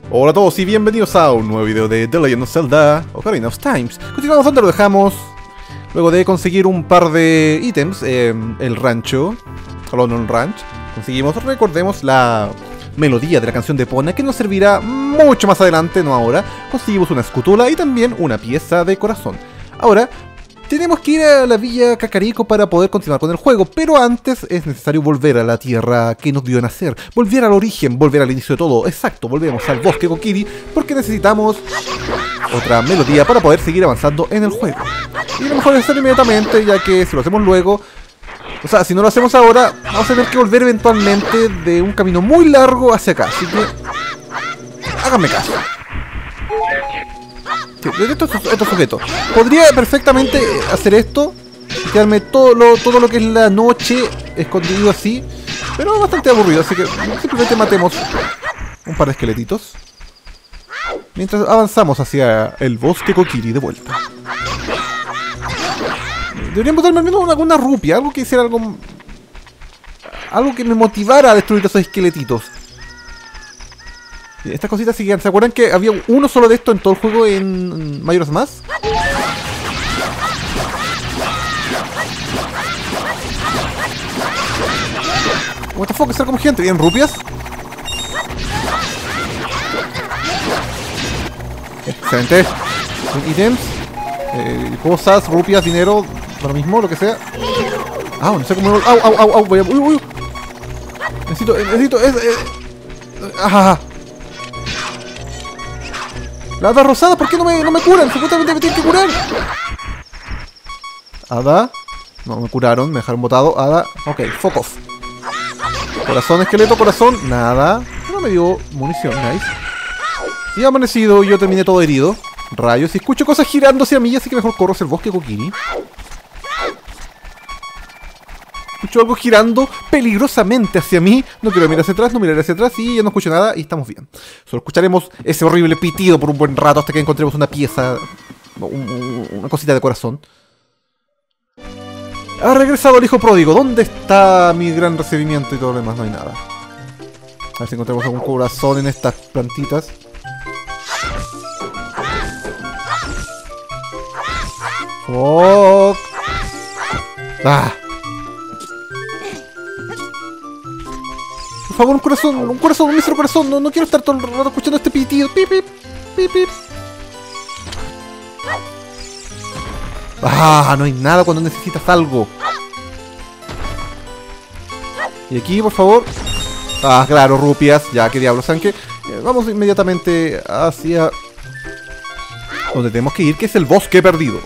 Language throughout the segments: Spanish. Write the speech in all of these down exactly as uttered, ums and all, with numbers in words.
Hola a todos y bienvenidos a un nuevo video de The Legend of Zelda Ocarina of Time. Continuamos donde lo dejamos. Luego de conseguir un par de ítems en el rancho, Colonel Ranch, conseguimos, recordemos, la melodía de la canción de Epona, que nos servirá mucho más adelante, no ahora. Conseguimos una escutula y también una pieza de corazón. Ahora tenemos que ir a la Villa Kakariko para poder continuar con el juego, pero antes es necesario volver a la tierra que nos dio nacer, volver al origen, volver al inicio de todo. Exacto, volvemos al bosque Kokiri, porque necesitamos otra melodía para poder seguir avanzando en el juego. Y lo mejor es hacerlo inmediatamente, ya que si lo hacemos luego, o sea, si no lo hacemos ahora, vamos a tener que volver eventualmente de un camino muy largo hacia acá, así que háganme caso. Sí, estos, estos sujetos. Podría perfectamente hacer esto y quedarme todo lo, todo lo que es la noche escondido así, pero es bastante aburrido, así que simplemente matemos un par de esqueletitos mientras avanzamos hacia el bosque Kokiri de vuelta. Deberíamos darme al menos alguna rupia, algo que hiciera algo algo que me motivara a destruir esos esqueletitos. Estas cositas siguen. ¿Se acuerdan que había uno solo de esto en todo el juego en Majora's Mask? What the fuck, está como gente. ¿Bien rupias? Excelente. Ítems, eh, cosas, rupias, dinero, lo mismo, lo que sea. Ah, no sé cómo. Au, au, au, au. Voy a... Uy, uy. Necesito, necesito. Es, eh... Ajá. La hada rosada, ¿por qué no me, no me curan? Supuestamente me tienen que curar. Hada. No me curaron, me dejaron botado. Hada. Ok, fuck off. Corazón, esqueleto, corazón. Nada. No me dio munición, nice. Y ha amanecido y yo terminé todo herido. Rayos, y escucho cosas girando hacia mí, así que mejor corro hacia el bosque Kokiri. Escucho algo girando peligrosamente hacia mí. No quiero mirar hacia atrás, no miraré hacia atrás y ya no escucho nada y estamos bien. Solo escucharemos ese horrible pitido por un buen rato hasta que encontremos una pieza, un, una cosita de corazón. Ha regresado el hijo pródigo. ¿Dónde está mi gran recibimiento y todo lo demás? No hay nada. A ver si encontramos algún corazón en estas plantitas. Fuck. Ah. Por favor, un corazón, un corazón, un mísero corazón. No, no quiero estar todo el rato escuchando este pitido. Pip, pip, pip, pip. Ah, no hay nada cuando necesitas algo. Y aquí, por favor. Ah, claro, rupias. Ya, qué diablos, ¿saben qué? Eh, vamos inmediatamente hacia donde tenemos que ir, que es el bosque perdido.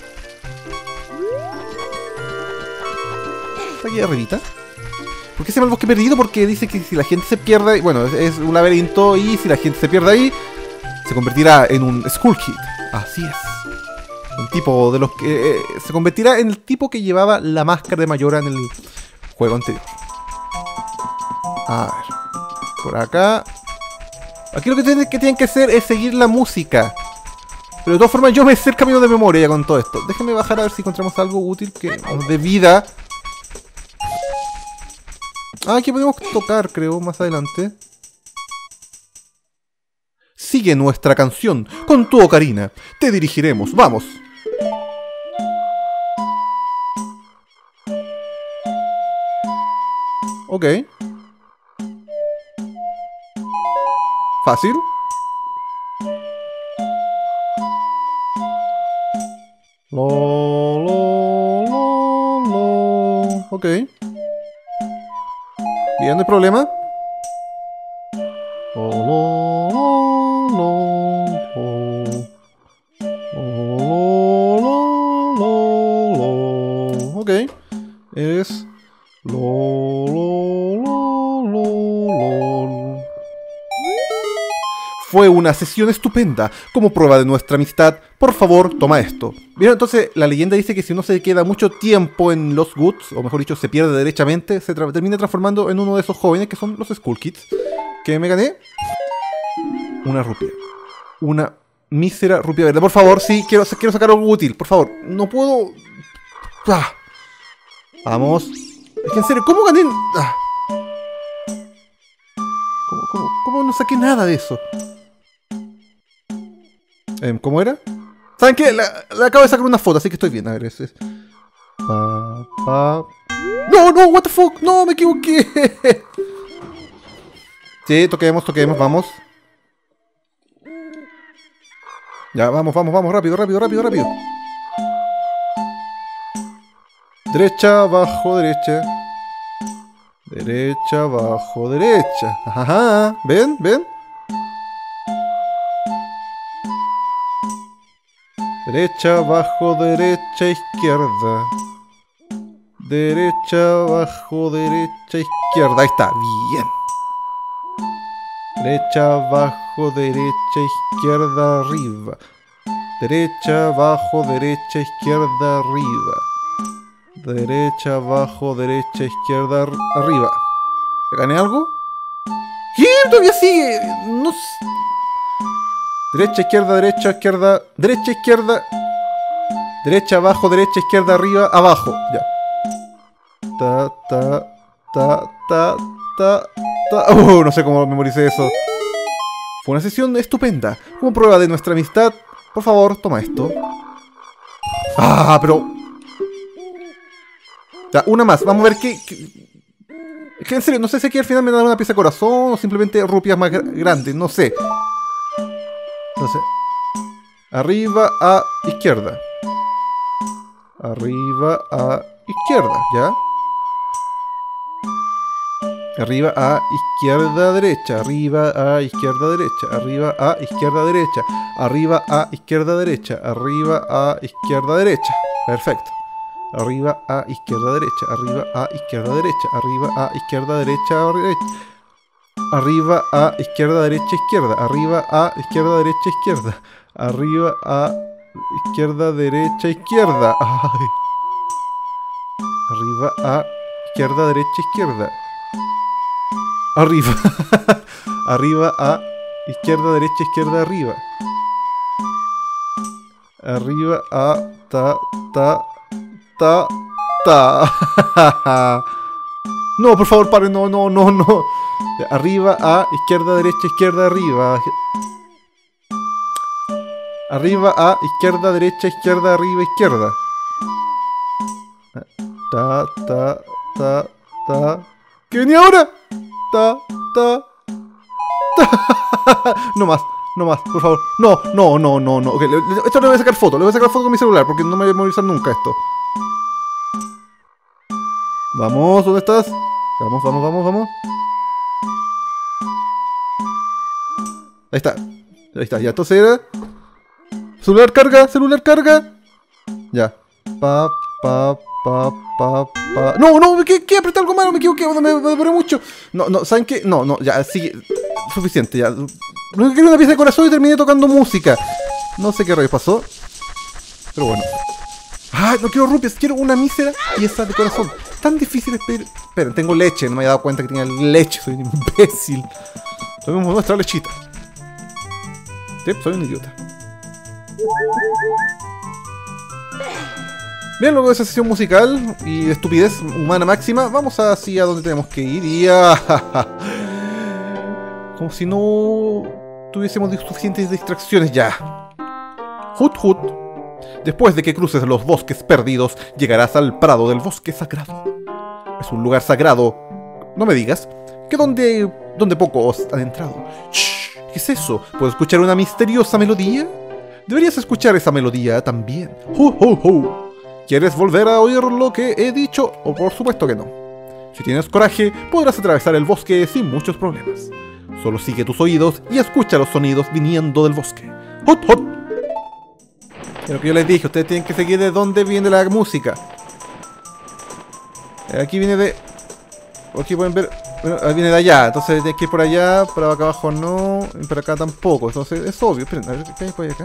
Está aquí arribita. ¿Por qué se llama el bosque perdido? Porque dice que si la gente se pierde, bueno, es, es un laberinto y si la gente se pierde ahí, se convertirá en un Skull Kid. Así es. Un tipo de los que... Eh, se convertirá en el tipo que llevaba la máscara de Majora en el juego anterior. A ver. Por acá. Aquí lo que tienen, que tienen que hacer es seguir la música. Pero de todas formas yo me sé el camino de memoria ya con todo esto. Déjenme bajar a ver si encontramos algo útil que nos dé vida. Ah, aquí podemos tocar, creo, más adelante. Sigue nuestra canción. Con tu ocarina. Te dirigiremos. ¡Vamos! Ok. Fácil. Lo, lo, lo, lo. Ok. Bien, no hay problema. Lo, lo, lo, lo, lo, lo, lo, lo. Ok. Es lo, lo, lo, lo, lo. Fue una sesión estupenda. Como prueba de nuestra amistad, por favor, toma esto. Bien, entonces la leyenda dice que si uno se queda mucho tiempo en los Goods, o mejor dicho, se pierde derechamente, se tra termina transformando en uno de esos jóvenes que son los Skull Kids. ¿Qué me gané? Una rupia. Una mísera rupia verde. Por favor, sí, quiero, quiero sacar algo útil. Por favor, no puedo... Ah. Vamos. Es que en serio, ¿cómo gané? Ah. ¿Cómo, cómo, cómo no saqué nada de eso? Eh, ¿Cómo era? ¿Saben qué? Le acabo de sacar una foto, así que estoy bien. A ver, ese es... Pa, pa... No, no, what the fuck. No, me equivoqué. Sí, toquemos, toquemos, vamos. Ya, vamos, vamos, vamos, rápido, rápido, rápido, rápido. Derecha, abajo, derecha. Derecha, abajo, derecha. Ajá, ¿ven? ¿Ven? Derecha, abajo, derecha, izquierda. Derecha, abajo, derecha, izquierda. Ahí está, bien. Derecha, abajo, derecha, izquierda, arriba. Derecha, abajo, derecha, izquierda, arriba. Derecha, abajo, derecha, izquierda, arriba. ¿Gané algo? ¿Qué? Todavía sigue. No sé. Derecha, izquierda, derecha, izquierda. Derecha, izquierda. Derecha, abajo, derecha, izquierda, arriba, abajo. Ya. Ta, ta, ta, ta, ta, ta. Uh, no sé cómo memoricé eso. Fue una sesión estupenda. Como prueba de nuestra amistad, por favor, toma esto. Ah, pero... Ya, una más. Vamos a ver qué... qué... Es que en serio, no sé si aquí al final me dan una pieza de corazón o simplemente rupias más gr grandes. No sé. Entonces... Arriba a izquierda. Arriba a izquierda, ¿ya? Arriba a izquierda, derecha. Arriba a izquierda, derecha. Arriba a izquierda, derecha. Arriba a izquierda, derecha. Arriba a izquierda, derecha. Perfecto. Arriba a izquierda, derecha. Arriba a izquierda, derecha. Arriba a izquierda, derecha. Arriba a izquierda, derecha, izquierda. Arriba a izquierda, derecha, izquierda. Arriba a izquierda, derecha, izquierda. Ay. Arriba a izquierda, derecha, izquierda. Arriba. Arriba a izquierda, derecha, izquierda, arriba. Arriba a ta, ta, ta, ta. No, por favor, pare, no, no, no, no. Arriba a izquierda, derecha, izquierda, arriba. Arriba a izquierda, derecha, izquierda, arriba, izquierda. Ta, ta, ta, ta. ¿Qué venía ahora? Ta, ta, ta. No más, no más, por favor. No, no, no, no, no. Okay, le, le, esto le voy a sacar foto, le voy a sacar foto con mi celular porque no me voy a memorizar nunca esto. Vamos, ¿dónde estás? Vamos, vamos, vamos, vamos. Ahí está, ahí está, ya, entonces era... Celular carga, celular carga. Ya. Pa, pa, pa, pa, pa. No, no, ¿qué? ¿Qué? Apreté algo malo, me equivoqué, me, me demoré mucho. No, no, ¿saben qué? No, no, ya, sigue. Suficiente, ya. No quería una pieza de corazón y terminé tocando música. No sé qué rayos pasó. Pero bueno. Ah, no quiero rupias, quiero una mísera pieza de corazón. Tan difícil es pedir. Esperen, tengo leche, no me había dado cuenta que tenía leche, soy un imbécil. Tomemos nuestra lechita. Sí, soy un idiota. Bien, luego de esa sesión musical y de estupidez humana máxima, vamos así a donde tenemos que ir y a... Como si no tuviésemos suficientes distracciones ya. Hut Hut. Después de que cruces los bosques perdidos, llegarás al prado del bosque sagrado. Es un lugar sagrado, no me digas, que donde, donde pocos han entrado. Shh, ¿qué es eso? ¿Puedo escuchar una misteriosa melodía? Deberías escuchar esa melodía también. ¡Ho, ho, ho! ¿Quieres volver a oír lo que he dicho? O por supuesto que no. Si tienes coraje, podrás atravesar el bosque sin muchos problemas. Solo sigue tus oídos y escucha los sonidos viniendo del bosque. ¡Hot, hot! Lo que yo les dije, ustedes tienen que seguir de dónde viene la música. Aquí viene de... Aquí pueden ver... Bueno, viene de allá, entonces tienes que ir por allá, para acá abajo no, y para acá tampoco, entonces es obvio. Esperen, a ver, ¿qué hay por acá?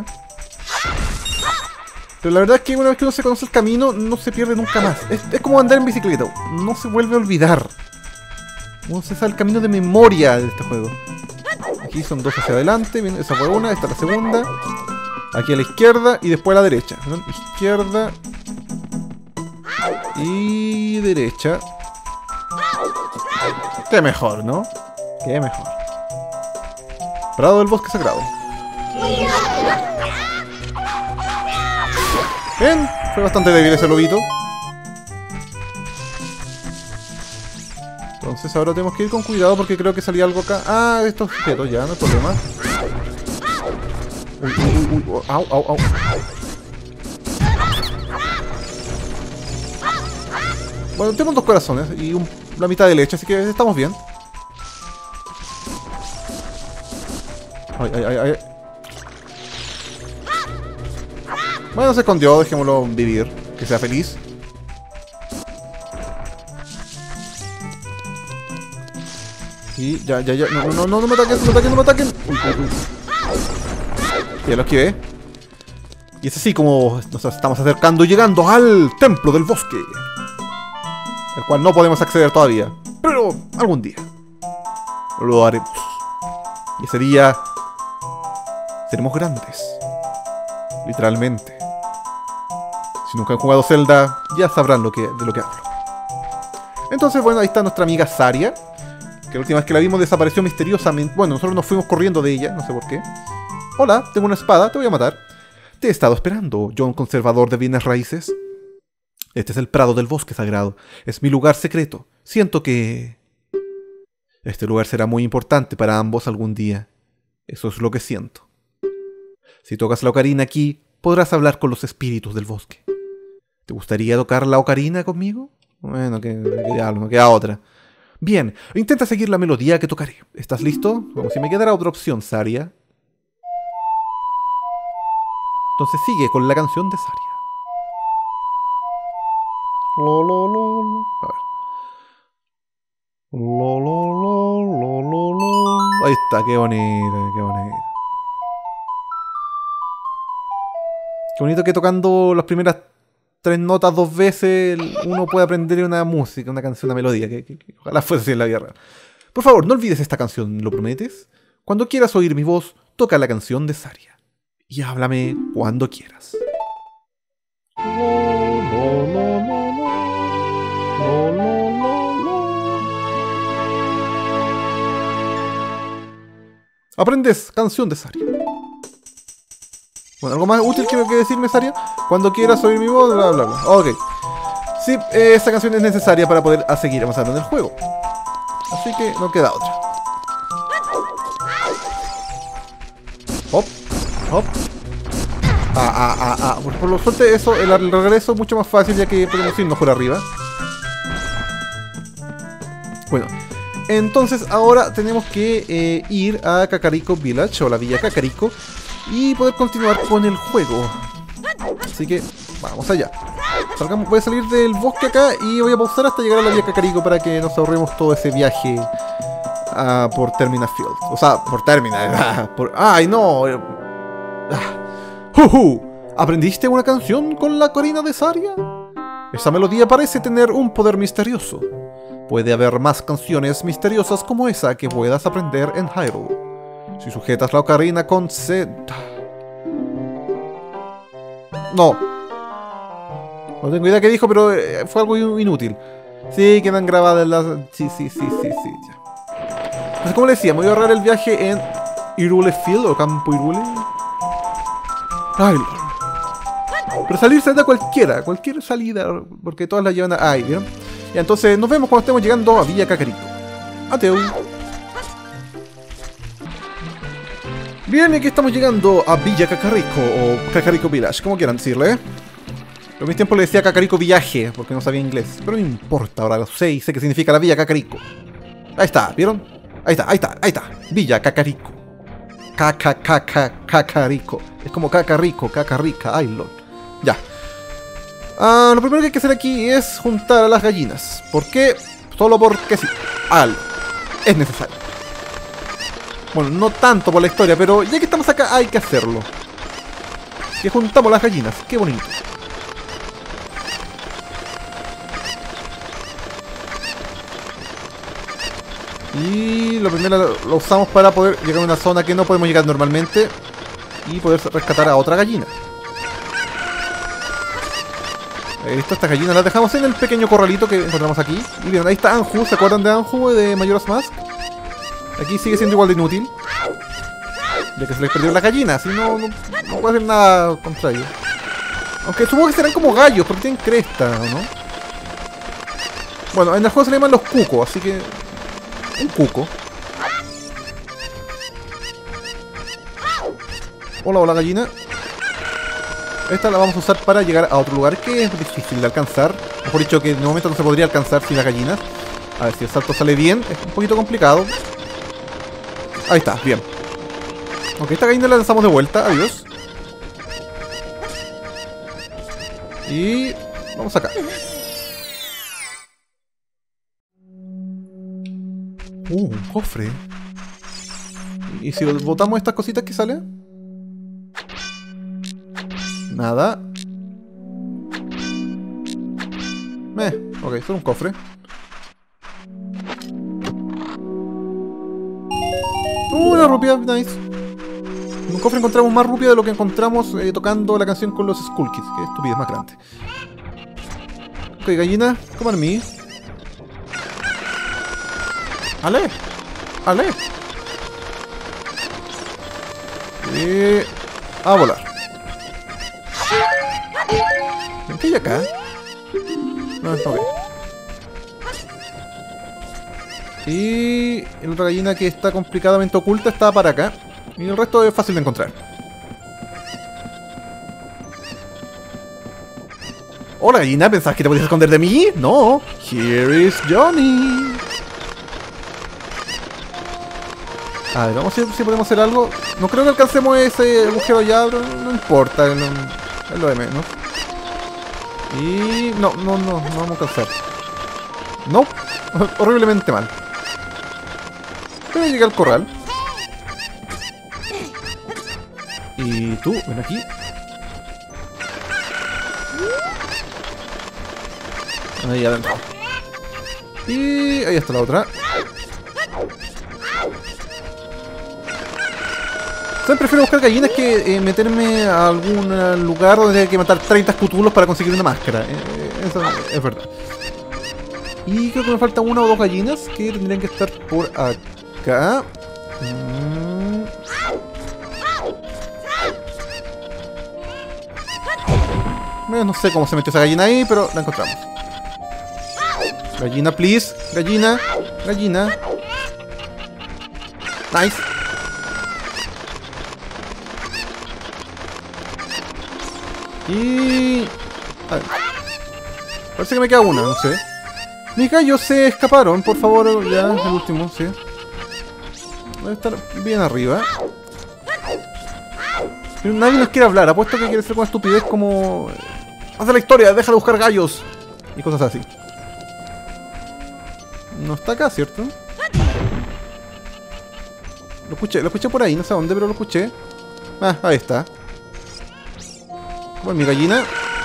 Pero la verdad es que una vez que uno se conoce el camino, no se pierde nunca más. Es, es como andar en bicicleta, no se vuelve a olvidar. Uno se sabe el camino de memoria de este juego. Aquí son dos hacia adelante, viene, esa fue una, esta es la segunda. Aquí a la izquierda y después a la derecha. Izquierda y derecha. Qué mejor, ¿no? Qué mejor. Prado del bosque sagrado. Bien, fue bastante débil ese lobito. Entonces ahora tenemos que ir con cuidado porque creo que salía algo acá. Ah, estos objetos ya, no hay problema. Uy, uy, uy, uy, au, au, au. Bueno, tenemos dos corazones y un, la mitad de leche, así que estamos bien. Ay, ay, ay, ay. Bueno, se escondió, dejémoslo vivir, que sea feliz. Y ya, ya, ya. No, no, no, no me ataquen, no me ataquen, no me ataquen. Uy, uy, uy. Ya lo esquivé. Y es así como nos estamos acercando y llegando al templo del bosque. El cual no podemos acceder todavía. Pero algún día lo haremos. Y ese día seremos grandes. Literalmente. Si nunca han jugado Zelda, ya sabrán lo que, de lo que hablo. Entonces, bueno, ahí está nuestra amiga Saria. Que la última vez que la vimos desapareció misteriosamente. Bueno, nosotros nos fuimos corriendo de ella, no sé por qué. Hola, tengo una espada, te voy a matar. Te he estado esperando, John conservador de bienes raíces. Este es el prado del bosque sagrado. Es mi lugar secreto. Siento que... este lugar será muy importante para ambos algún día. Eso es lo que siento. Si tocas la ocarina aquí, podrás hablar con los espíritus del bosque. ¿Te gustaría tocar la ocarina conmigo? Bueno, que, que ya no queda otra. Bien, intenta seguir la melodía que tocaré. ¿Estás listo? Como si me quedara otra opción, Saria. Entonces sigue con la canción de Saria. Lo, lo, lo, lo. A ver. Lo, lo, lo, lo, lo, lo. Ahí está, qué bonito, qué bonito. Qué bonito que tocando las primeras tres notas dos veces uno puede aprender una música, una canción, una melodía. Que, que, que ojalá fuese así en la vida real. Por favor, no olvides esta canción, ¿lo prometes? Cuando quieras oír mi voz, toca la canción de Saria. Y háblame cuando quieras. Aprendes canción de Saria. Bueno, ¿algo más útil que, que decirme, Saria? Cuando quieras oír mi voz, bla, bla, bla. Ok. Sí, eh, esta canción es necesaria para poder a seguir avanzando en el juego. Así que no queda otra. Hop, hop. Ah, ah, ah, ah. Por, por lo suerte, eso, el, el regreso es mucho más fácil ya que podemos irnos por arriba. Bueno. Entonces ahora tenemos que eh, ir a Kakariko Village o la Villa Kakariko y poder continuar con el juego. Así que vamos allá. Salgamos, voy a salir del bosque acá y voy a pausar hasta llegar a la Villa Kakariko para que nos ahorremos todo ese viaje uh, por Termina Field. O sea, por Termina. por, ¡Ay, no! Ah. ¡Juju! ¿Aprendiste una canción con la ocarina de Saria? Esa melodía parece tener un poder misterioso. Puede haber más canciones misteriosas como esa que puedas aprender en Hyrule. Si sujetas la ocarina con Z... No. No tengo idea qué dijo, pero fue algo inútil. Sí, quedan grabadas las... Sí, sí, sí, sí, sí. Ya. Entonces, como les decía, me voy a ahorrar el viaje en Hyrule Field o Campo Hyrule. Ay, Lord. Pero salirse de cualquiera, cualquier salida, porque todas la llevan a... Ay, ¿vieron? Y entonces nos vemos cuando estemos llegando a Villa Kakariko. Ateu. Bien, aquí estamos llegando a Villa Kakariko o Kakariko Village, como quieran decirle. ¿eh? Pero en mis tiempos le decía Kakariko Villaje porque no sabía inglés. Pero no importa, ahora lo sé y sé qué significa la Villa Kakariko. Ahí está, ¿vieron? Ahí está, ahí está, ahí está. Villa Kakariko. Kakariko. Es como Kakariko, Kakarika, ay lol. Ya. Ah, lo primero que hay que hacer aquí es juntar a las gallinas. ¿Por qué? Solo porque sí. Algo. Es necesario. Bueno, no tanto por la historia, pero ya que estamos acá hay que hacerlo. Que juntamos las gallinas. Qué bonito. Y lo primero lo usamos para poder llegar a una zona que no podemos llegar normalmente. Y poder rescatar a otra gallina. Listo, estas gallinas las dejamos en el pequeño corralito que encontramos aquí. Y bien, ahí está Anju, ¿se acuerdan de Anju de Majora's Mask? Aquí sigue siendo igual de inútil. Ya que se les perdió la gallina, así no, no, no puede hacer nada contra ellos. Aunque supongo que serán como gallos, porque tienen cresta, ¿no? Bueno, en el juego se le llaman los cucos, así que... un cuco. Hola, hola gallina. Esta la vamos a usar para llegar a otro lugar que es difícil de alcanzar. Mejor dicho, que en el momento no se podría alcanzar sin las gallinas. A ver si el salto sale bien. Es un poquito complicado. Ahí está, bien. Ok, esta gallina la lanzamos de vuelta. Adiós. Y... vamos acá. Uh, un cofre. ¿Y si botamos estas cositas que salen? Nada. Eh, ok, solo un cofre. Uh, una rupia, nice. En un cofre encontramos más rupia de lo que encontramos eh, tocando la canción con los Skull Kids. Qué estupidez más grande. Ok, gallina, come on me. Ale, ale. Y... a volar. ¿Qué hay acá? No, ok. Y la otra gallina que está complicadamente oculta está para acá. Y el resto es fácil de encontrar. Hola gallina, ¿pensabas que te podías esconder de mí? No. Here is Johnny. A ver, vamos a ver si podemos hacer algo. No creo que alcancemos ese agujero ya, pero no importa. No, es lo de menos. Y... no, no, no, no vamos a alcanzar. No, horriblemente mal. Pero llegué al corral. Y tú, ven aquí. Ahí adentro. Y ahí está la otra. ¿Sabes? Prefiero buscar gallinas que eh, meterme a algún lugar donde hay que matar treinta cutulos para conseguir una máscara. Eh, eso es verdad. Y creo que me faltan una o dos gallinas que tendrían que estar por acá. Mm. Eh, no sé cómo se metió esa gallina ahí, pero la encontramos. Gallina, please. Gallina. Gallina. Nice. Y... a ver. Parece que me queda una, no sé. Mis gallos se escaparon, por favor. Ya, el último, sí. Debe estar bien arriba. Pero nadie nos quiere hablar. Apuesto que quiere ser con estupidez como... haz la historia, deja de buscar gallos. Y cosas así. No está acá, ¿cierto? Lo escuché, lo escuché por ahí, no sé dónde, pero lo escuché. Ah, ahí está. Bueno, mi gallina.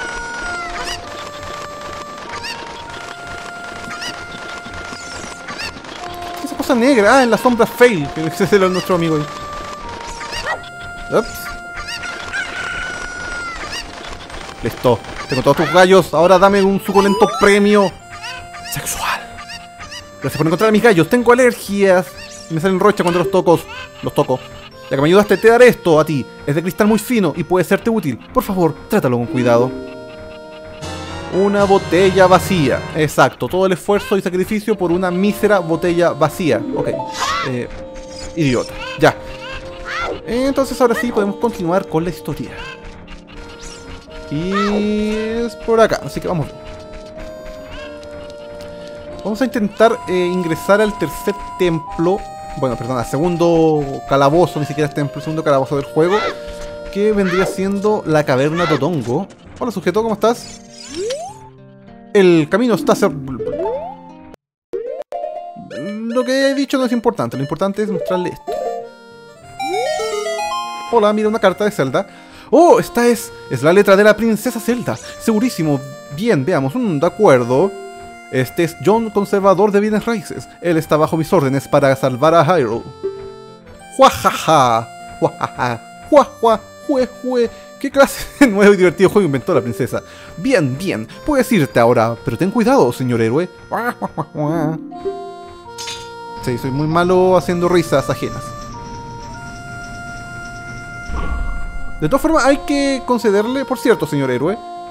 ¿Qué es esa cosa negra? Ah, en la sombra fail, que es de nuestro amigo ahí. Ups. Listo. Tengo todos tus gallos. Ahora dame un suculento premio sexual. Gracias por encontrar a mis gallos. Tengo alergias. Me salen rocha cuando los toco. Los toco. Ya que me ayudaste, te daré esto a ti. Es de cristal muy fino y puede serte útil. Por favor, trátalo con cuidado. Una botella vacía. Exacto. Todo el esfuerzo y sacrificio por una mísera botella vacía. Ok. Eh, idiota. Ya. Entonces ahora sí podemos continuar con la historia. Y es por acá. Así que vamos. Vamos a intentar eh, ingresar al tercer templo. Bueno, perdón, al segundo calabozo, ni siquiera es templo, el segundo calabozo del juego, que vendría siendo la caverna Dodongo. Hola sujeto, ¿cómo estás? El camino está... Lo que he dicho no es importante, lo importante es mostrarle esto. Hola, mira una carta de Zelda. Oh, esta es... es la letra de la princesa Zelda. Segurísimo. Bien, veamos. Mm, de acuerdo. Este es John, conservador de bienes raíces. Él está bajo mis órdenes para salvar a Hyrule. ¡Juajaja! ¡Juajaja! ¡Juajua! ¡Jue, jue! ¿Qué clase de nuevo y divertido juego inventó la princesa? Bien, bien. Puedes irte ahora, pero ten cuidado, señor héroe. Sí, soy muy malo haciendo risas ajenas. De todas formas, hay que concederle, por cierto, señor héroe,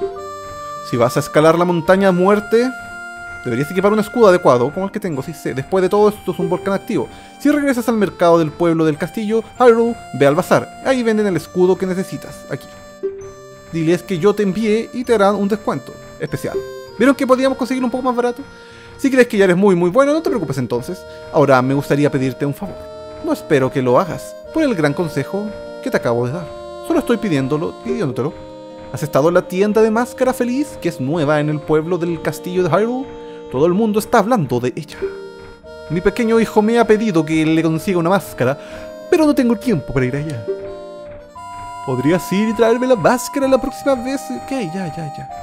Si vas a escalar la montaña a muerte, deberías equipar un escudo adecuado, como el que tengo, sí sé. Después de todo, esto es un volcán activo. Si regresas al mercado del pueblo del castillo Hyrule, ve al bazar. Ahí venden el escudo que necesitas, aquí. Diles que yo te envié y te harán un descuento especial. ¿Vieron que podíamos conseguirlo un poco más barato? Si crees que ya eres muy muy bueno, no te preocupes entonces. Ahora me gustaría pedirte un favor. No espero que lo hagas, por el gran consejo que te acabo de dar. Solo estoy pidiéndolo, pidiéndotelo. ¿Has estado en la tienda de máscara feliz, que es nueva en el pueblo del castillo de Hyrule? Todo el mundo está hablando de ella. Mi pequeño hijo me ha pedido que le consiga una máscara, pero no tengo tiempo para ir allá. ¿Podrías ir y traerme la máscara la próxima vez? Ok, ya, ya, ya.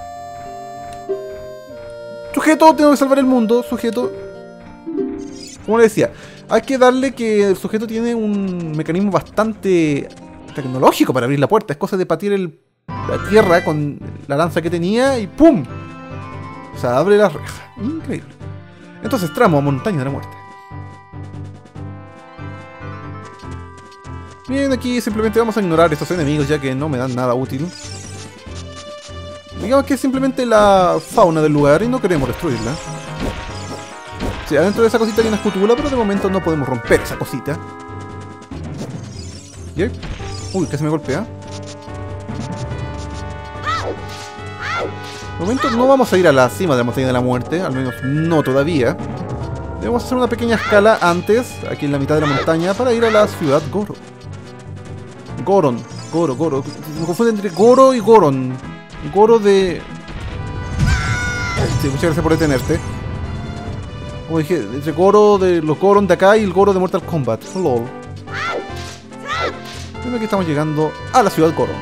Sujeto, tengo que salvar el mundo, sujeto. Como le decía, hay que darle que el sujeto tiene un mecanismo bastante tecnológico para abrir la puerta. Es cosa de patear el, la tierra con la lanza que tenía y ¡pum! O sea, abre la reja. Increíble. Entonces, tramo a Montaña de la Muerte. Bien, aquí simplemente vamos a ignorar estos enemigos ya que no me dan nada útil. Digamos que es simplemente la fauna del lugar y no queremos destruirla. Sí, adentro de esa cosita hay una escutula, pero de momento no podemos romper esa cosita. ¿Yep? Uy, casi me golpea. De momento no vamos a ir a la cima de la Montaña de la Muerte, al menos no todavía. Debemos hacer una pequeña escala antes, aquí en la mitad de la montaña, para ir a la ciudad Goro. Goron, Goro, Goro. Me confundo entre Goro y Goron. Goro de... Sí, muchas gracias por detenerte. Como dije, entre Goro de los Goron de acá y el Goro de Mortal Kombat. LOL. Creo que aquí estamos llegando a la ciudad Goro.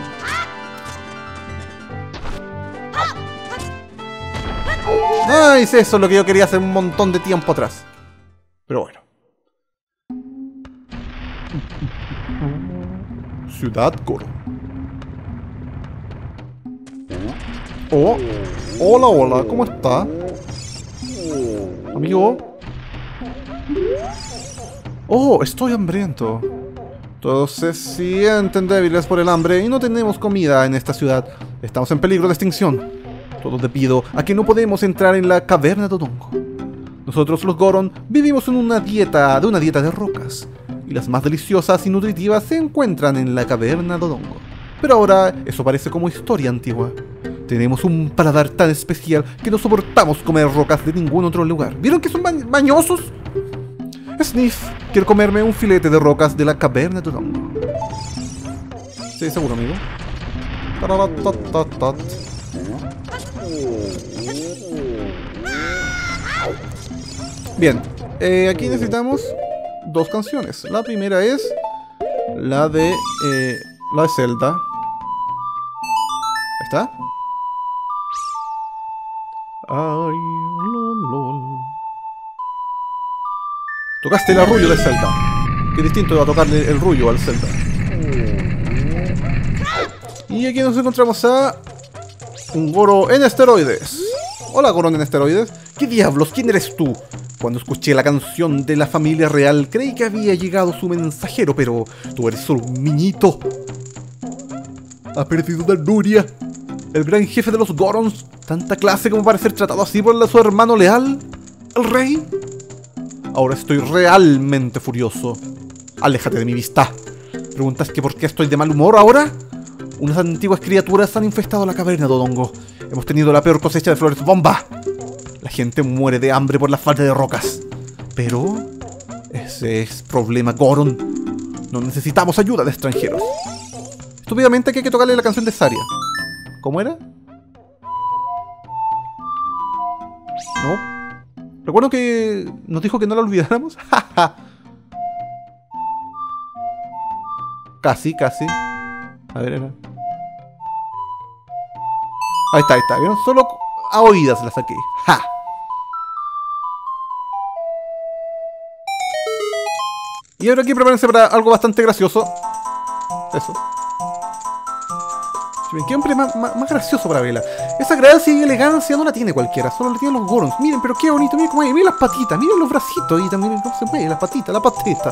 Nice, eso es lo que yo quería hace un montón de tiempo atrás. Pero bueno. Ciudad Goro. Oh, hola, hola, ¿cómo está? Amigo. Oh, estoy hambriento. Todos se sienten débiles por el hambre y no tenemos comida en esta ciudad. Estamos en peligro de extinción. Todo debido a que no podemos entrar en la caverna de Dodongo. Nosotros los Goron vivimos en una dieta de una dieta de rocas. Y las más deliciosas y nutritivas se encuentran en la caverna de Dodongo. Pero ahora eso parece como historia antigua. Tenemos un paladar tan especial que no soportamos comer rocas de ningún otro lugar. ¿Vieron que son ba bañosos? Sniff, quiero comerme un filete de rocas de la caverna de Dodongo. Sí, seguro, amigo. Bien, eh, aquí necesitamos dos canciones. La primera es la de eh, la de Zelda. Ahí está. Ay, lol, lol. Tocaste el arrullo de Zelda. Qué distinto va a tocarle el rullo al Zelda. Y aquí nos encontramos a un Goro en esteroides. Hola, Goro en esteroides. ¿Qué diablos? ¿Quién eres tú? Cuando escuché la canción de la familia real, creí que había llegado su mensajero, pero tú eres solo un niñito. Ha perdido una Nuria, el gran jefe de los Gorons. Tanta clase como para ser tratado así por su hermano leal, el rey. Ahora estoy realmente furioso. Aléjate de mi vista. ¿Preguntas que por qué estoy de mal humor ahora? Unas antiguas criaturas han infestado la caverna de Dodongo. Hemos tenido la peor cosecha de flores bomba. La gente muere de hambre por la falta de rocas. Pero ese es problema Goron. No necesitamos ayuda de extranjeros. Estúpidamente aquí hay que tocarle la canción de Saria. ¿Cómo era? No. Recuerdo que nos dijo que no la olvidáramos. Casi, casi. A ver, era. Ahí está, ahí está. ¿Vieron? Solo a oídas la saqué. ¡Ja! Y ahora aquí prepárense para algo bastante gracioso. Eso. ¿Qué hombre más, más, más gracioso para verla? Esa gracia y elegancia no la tiene cualquiera, solo la tienen los Gorons. Miren, pero qué bonito, miren cómo es, miren las patitas, miren los bracitos y también cómo se mueve, las patitas, la patita.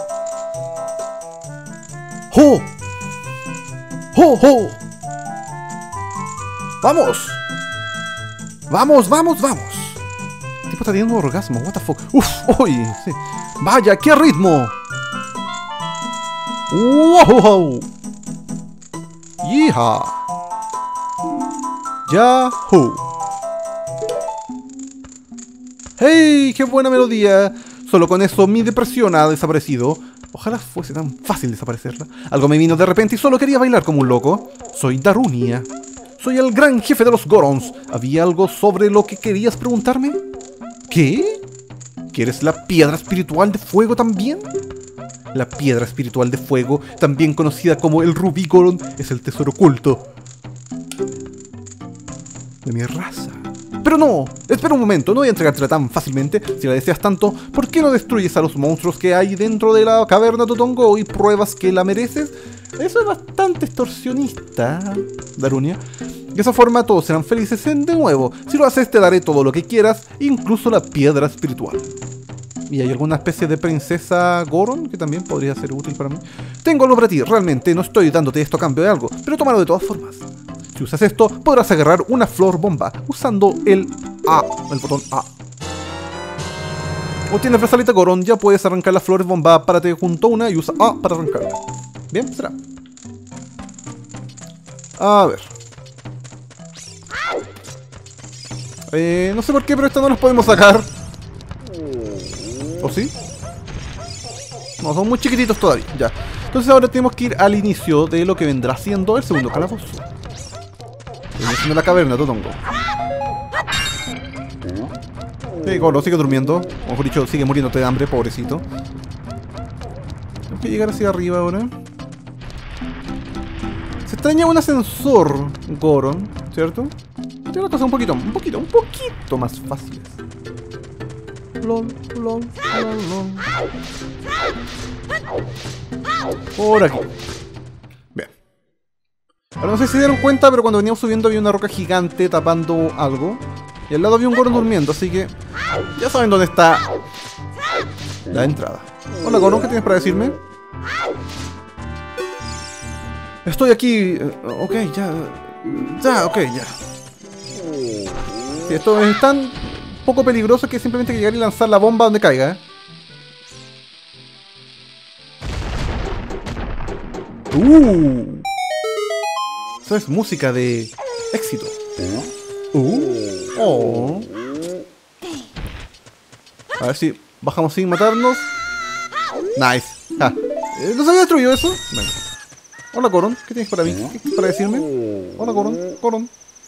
¡Oh! ¡Oh, oh! ¡Vamos! ¡Vamos, vamos, vamos! El tipo está teniendo un orgasmo, what the fuck. ¡Uf! ¡Uy! Sí. ¡Vaya, qué ritmo! ¡Wow! ¡Yeeha! ¡Yahoo! ¡Hey! ¡Qué buena melodía! Solo con eso mi depresión ha desaparecido. Ojalá fuese tan fácil desaparecerla. Algo me vino de repente y solo quería bailar como un loco. Soy Darunia. Soy el gran jefe de los Gorons. ¿Había algo sobre lo que querías preguntarme? ¿Qué? ¿Quieres la piedra espiritual de fuego también? La piedra espiritual de fuego, también conocida como el Rubí Goron, es el tesoro oculto de mi raza. Pero no, espera un momento, no voy a entregártela tan fácilmente. Si la deseas tanto, ¿por qué no destruyes a los monstruos que hay dentro de la caverna Dodongo y pruebas que la mereces? Eso es bastante extorsionista, Darunia. De esa forma todos serán felices de nuevo. Si lo haces te daré todo lo que quieras, incluso la piedra espiritual. ¿Y hay alguna especie de princesa Goron que también podría ser útil para mí? Tengo algo para ti, realmente no estoy dándote esto a cambio de algo, pero tómalo de todas formas. Si usas esto, podrás agarrar una flor bomba usando el A, el botón A. O tienes Brazaleta Goron, ya puedes arrancar las flores bomba, párate junto a una y usa A para arrancarla. Bien, será. A ver. Eh, no sé por qué, pero estas no las podemos sacar. ¿O sí? No, son muy chiquititos todavía, ya. Entonces ahora tenemos que ir al inicio de lo que vendrá siendo el segundo calabozo. Viene siendo la caverna Dodongo. Sí, Goro, sigue durmiendo. O mejor dicho, sigue muriéndote de hambre, pobrecito. Tengo que llegar hacia arriba ahora. Se extraña un ascensor, Goron, ¿cierto? Tiene una cosa un poquito, un poquito, un poquito más fáciles. Lol, lol, lol, lol. Por aquí. Bien. Ahora no sé si se dieron cuenta, pero cuando veníamos subiendo había una roca gigante tapando algo. Y al lado había un Goron durmiendo, así que ya saben dónde está la entrada. Hola Goron, ¿qué tienes para decirme? Estoy aquí. Ok, ya. Ya, ok, ya. Sí, esto es tan poco peligroso que simplemente hay que llegar y lanzar la bomba donde caiga, ¿eh? Uh. Eso es música de éxito. Uh. Oh. A ver si bajamos sin matarnos. Nice. Ah. ¿No se había destruido eso? Bueno. Hola Goron, ¿qué tienes para mí? ¿Qué tienes para decirme? Hola Goron, Goron.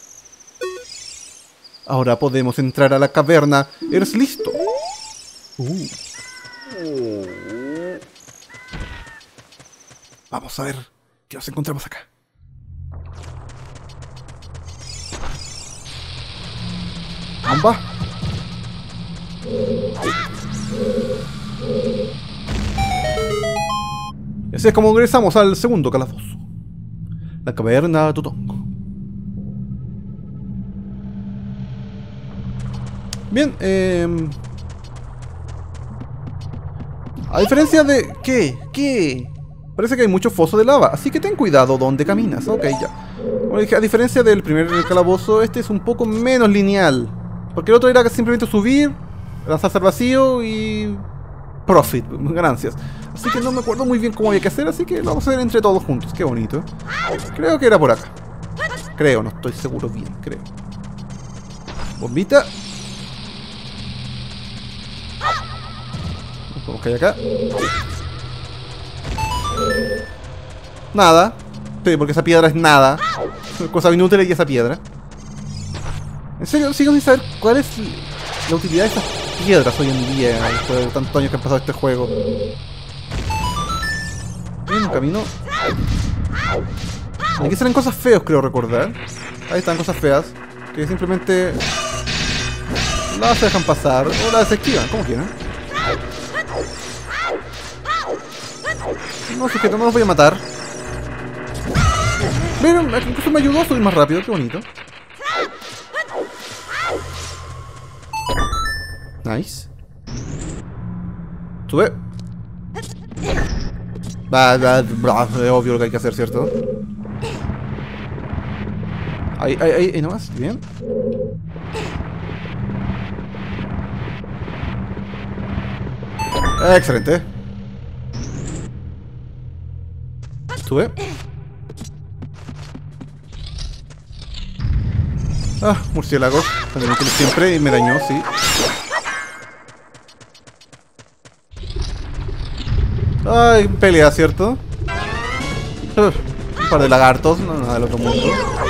Ahora podemos entrar a la caverna. ¿Eres listo? Uh. Vamos a ver qué nos encontramos acá. ¡Bomba! Y así es como ingresamos al segundo calabozo. La caverna Dodongo. Bien, eh... a diferencia de... ¿Qué? ¿Qué? Parece que hay mucho foso de lava, así que ten cuidado donde caminas. Ok, ya. Como dije, a diferencia del primer calabozo, este es un poco menos lineal. Porque el otro era simplemente subir, lanzarse al vacío y... profit, ganancias. Así que no me acuerdo muy bien cómo había que hacer, así que lo vamos a hacer entre todos juntos. Qué bonito. Creo que era por acá. Creo, no estoy seguro bien, creo. Bombita. Vamos que hay acá. Nada. Sí, porque esa piedra es nada. Cosa inútil y esa piedra. En serio, sigo sin saber cuál es la utilidad de estas piedras hoy en día, después de tantos años que ha pasado este juego. Hay un camino. Aquí salen cosas feas, creo recordar. Ahí están cosas feas que simplemente las dejan pasar o las desesquivan, como quieran. No, sujeto, no los voy a matar. Miren, incluso me ayudó a subir más rápido, qué bonito. Nice. Sube. Va, va, va, es obvio lo que hay que hacer, ¿cierto? Ahí, ahí, ahí, ahí nomás. Bien. Excelente. Sube. Ah, murciélagos. Siempre y me dañó, sí. Ay, pelea, ¿cierto? Uf, un par de lagartos, no nada del otro mundo.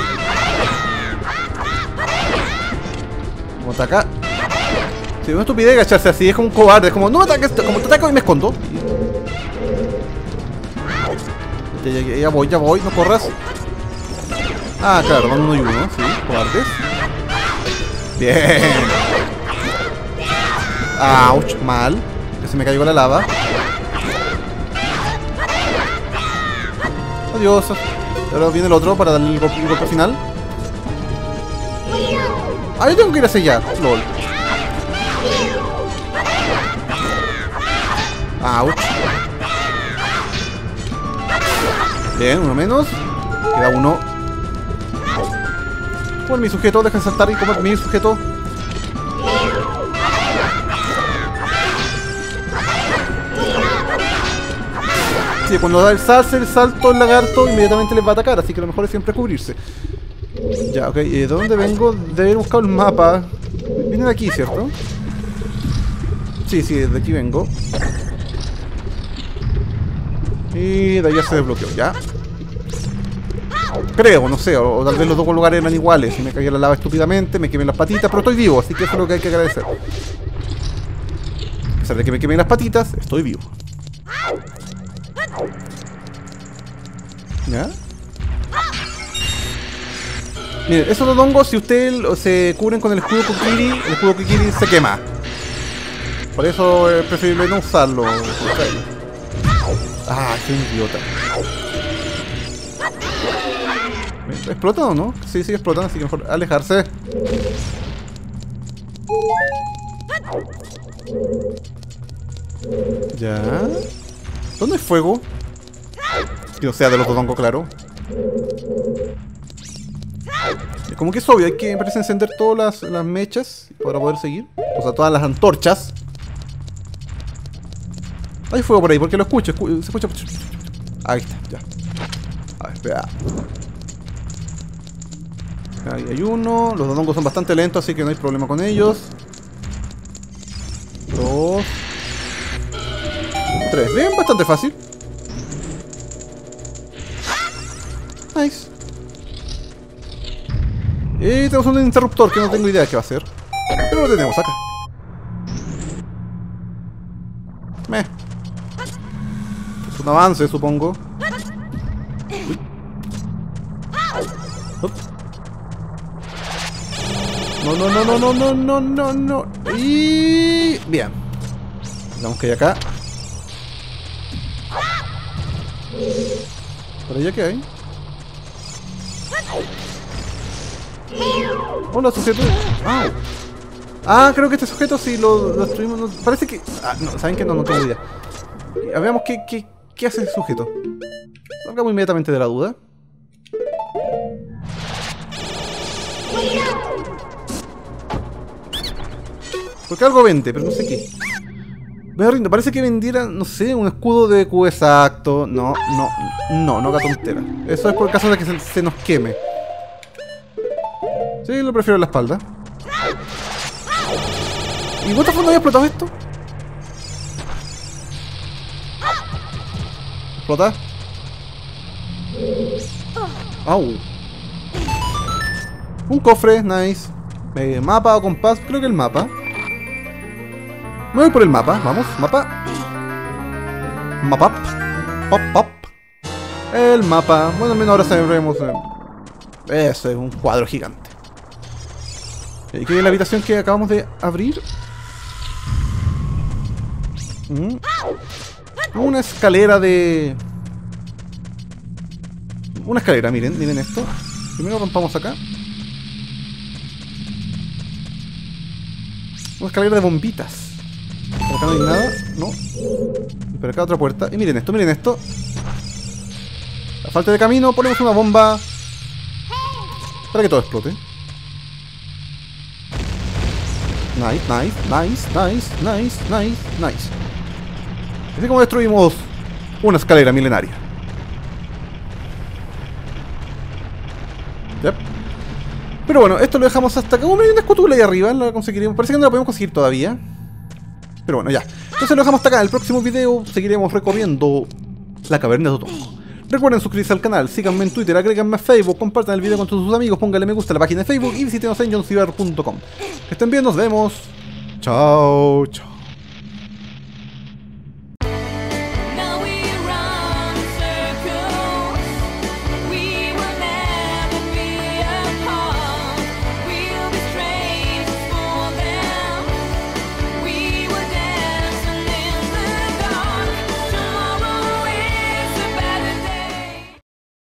Como ataca. Sí, una estupidez agacharse así, es como un cobarde, es como no me ataques, como te ataco y me escondo. Ya, ya, ya, ya voy, ya voy, no corras. Ah, claro, van uno y uno, sí, cobardes. Bien. Ouch, mal. Que se me cayó la lava. Adiós. Ahora viene el otro para darle el golpe, el golpe final. Ah, yo tengo que ir hacia allá. Lol. Ouch. Bien, uno menos. Queda uno. Comer mi sujeto, dejen saltar y comer mi sujeto. Sí, cuando da el salto, el salto, el lagarto inmediatamente les va a atacar, así que lo mejor es siempre cubrirse. Ya, ok, ¿de dónde vengo? De haber buscado el mapa. Viene de aquí, ¿cierto? Sí, sí, de aquí vengo. Y de allá se desbloqueó, ¿ya? Creo, no sé, o, o tal vez los dos lugares eran iguales y me caí en la lava estúpidamente, me quemé las patitas, pero estoy vivo, así que eso es lo que hay que agradecer. A pesar de que me quemé las patitas, estoy vivo. ¿Ya? Miren, esos dos hongos, si ustedes se cubren con el escudo Kokiri, el escudo Kokiri se quema. Por eso es preferible no usarlo. Ah, qué idiota. ¿Explotan o no? Sí, sí explotan, así que mejor alejarse. Ya. ¿Dónde hay fuego? Que no sea de los dos hongos, claro. Como que es obvio, hay que, me parece, encender todas las, las mechas para poder seguir. O sea, todas las antorchas. Hay fuego por ahí, porque lo escucho, escu se escucha. Ahí está, ya. A ver, espera. Ahí hay uno. Los dos hongos son bastante lentos, así que no hay problema con ellos. Dos. Tres. Bien, bastante fácil. Nice. Y tenemos un interruptor que no tengo idea de qué va a hacer. Pero lo tenemos acá. Meh. Es un avance, supongo. Uy. Up. No, no, no, no, no, no, no, no, no. Y... bien. Digamos que hay acá. ¿Por allá qué hay? Hola, sujeto. Ah, ah, creo que este sujeto sí lo, lo destruimos. No, parece que... ah, no, ¿saben qué? No, no tengo idea. A veamos qué, qué, qué hace el sujeto. Salgamos inmediatamente de la duda. Porque algo vende, pero no sé qué. Me rindo, parece que vendiera, no sé, un escudo de Q exacto. No, no, no, no gatontera. Eso es por el caso de que se, se nos queme. Sí, lo prefiero en la espalda. ¿Y cuántas no había explotado esto? ¿Explota? Au. Un cofre, nice. Eh, mapa o compás, creo que el mapa. Me voy por el mapa, vamos, mapa. Mapa. Pop, pop. El mapa. Bueno, al menos ahora sabremos. Eh, eso es un cuadro gigante. ¿Y qué hay en la habitación que acabamos de abrir? Mm. Una escalera de... Una escalera, miren, miren esto. Primero rompamos acá. Una escalera de bombitas. Por acá no hay nada, no. Y por acá otra puerta. Y miren esto, miren esto. A falta de camino ponemos una bomba. para que todo explote. Nice, nice, nice, nice, nice, nice, nice. Así como destruimos una escalera milenaria. Yep. Pero bueno, esto lo dejamos hasta acá. Como hay una escotula ahí arriba, la conseguiremos. Parece que no la podemos conseguir todavía. Pero bueno, ya. Entonces lo dejamos hasta acá. En el próximo video seguiremos recorriendo la caverna de Otongo. Recuerden suscribirse al canal, síganme en Twitter, agréganme a Facebook, compartan el video con todos sus amigos, pónganle me gusta a la página de Facebook y visítenos en john cibar punto com. Que estén bien, nos vemos. Chao, chao.